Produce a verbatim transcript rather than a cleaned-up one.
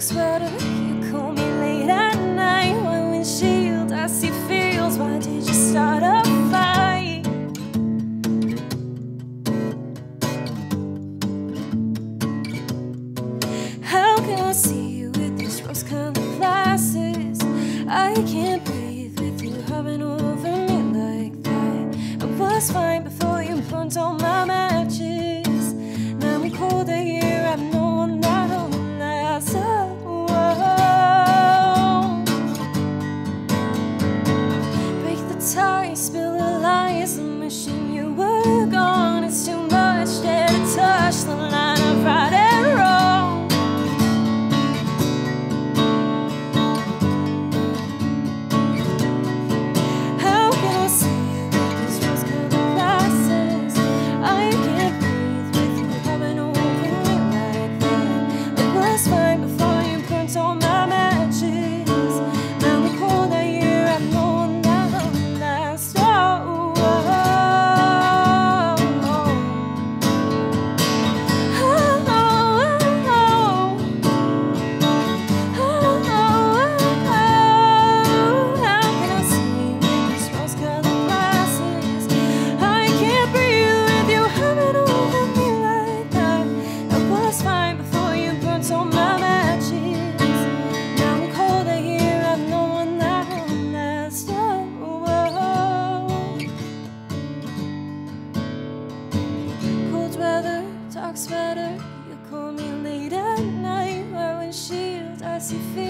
sweater, you call me late at night. My windshield, I see fields. Why did you start a fight? How can I see you with these rose-colored glasses? I can't breathe with you hovering over me like that. I was fine before you burnt all my matches. Now I'm colder here, I've no one that'll last. Oh, oh. Break the tie, spill the lies. I'm wishing you were gone. It's too much there to touch the line of right and wrong. Sweater, you call me late at night. My windshield, I see